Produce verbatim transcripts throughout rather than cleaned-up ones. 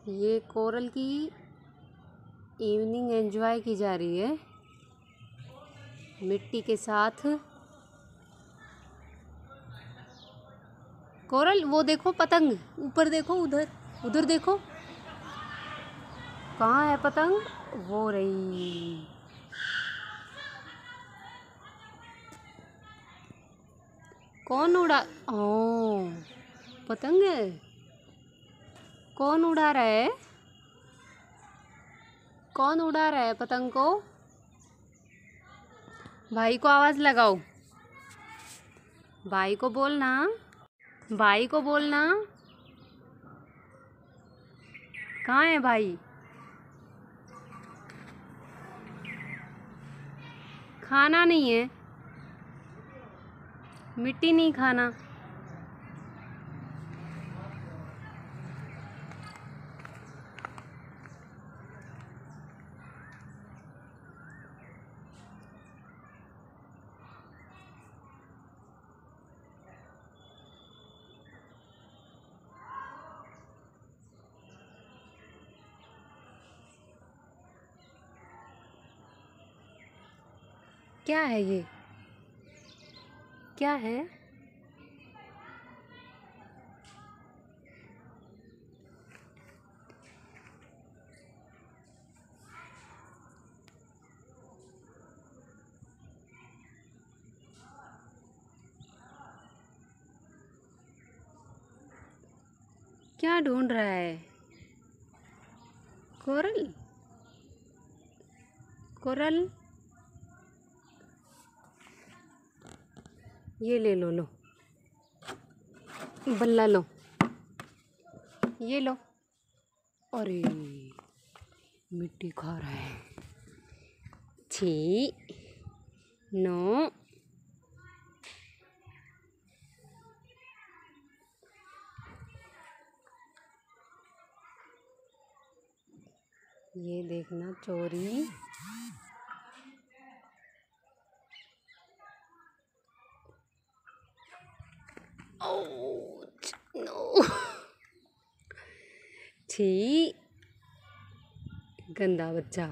ये कोरल की evening enjoy की जा रही है मिट्टी के साथ। कोरल वो देखो पतंग, ऊपर देखो, उधर उधर देखो, कहाँ है पतंग? वो रही। कौन उड़ा? ओ पतंग है। कौन उड़ा रहा है? कौन उड़ा रहा है पतंग को? भाई को आवाज लगाओ, भाई को बोलना, भाई को बोलना। कहाँ है भाई? खाना नहीं है, मिट्टी नहीं खाना। क्या है ये? क्या है? क्या ढूंढ रहा है कोरल? कोरल ये ले लो, लो बल्ला लो, ये लो। अरे मिट्टी खा रहा है। छी, नो। ये देखना चोरी। Oh no. छी, गंदा बच्चा।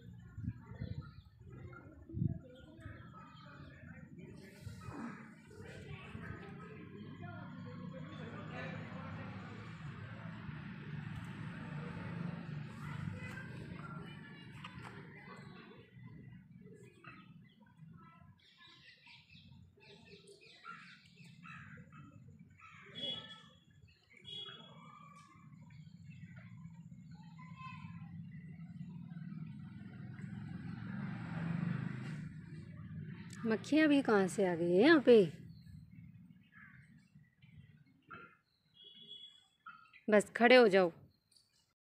मक्खियाँ भी कहाँ से आ गई है यहाँ पे? बस खड़े हो जाओ।